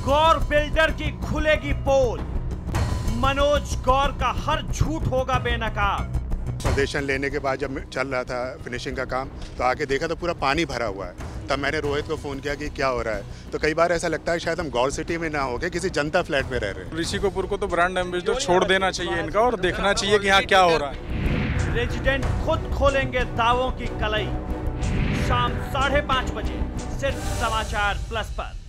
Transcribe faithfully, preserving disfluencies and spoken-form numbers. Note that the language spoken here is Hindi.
गौर बिल्डर की खुलेगी पोल, मनोज गौर का हर झूठ होगा बेनकाब। पोजीशन लेने के बाद जब चल रहा था फिनिशिंग का काम, तो आके देखा तो पूरा पानी भरा हुआ है। तब मैंने रोहित को फ़ोन किया कि क्या हो रहा है। तो कई बार ऐसा लगता है शायद हम गौर सिटी में ना होके किसी जनता फ्लैट में रह रहे हैं। ऋषि कपूर को तो ब्रांड एम्बेसडर छोड़ देना चाहिए इनका, और देखना चाहिए कि यहाँ क्या हो रहा है। रेजिडेंट खुद खोलेंगे दावों की कलई। शाम साढ़े पाँच बजे सिर्फ समाचार प्लस पर।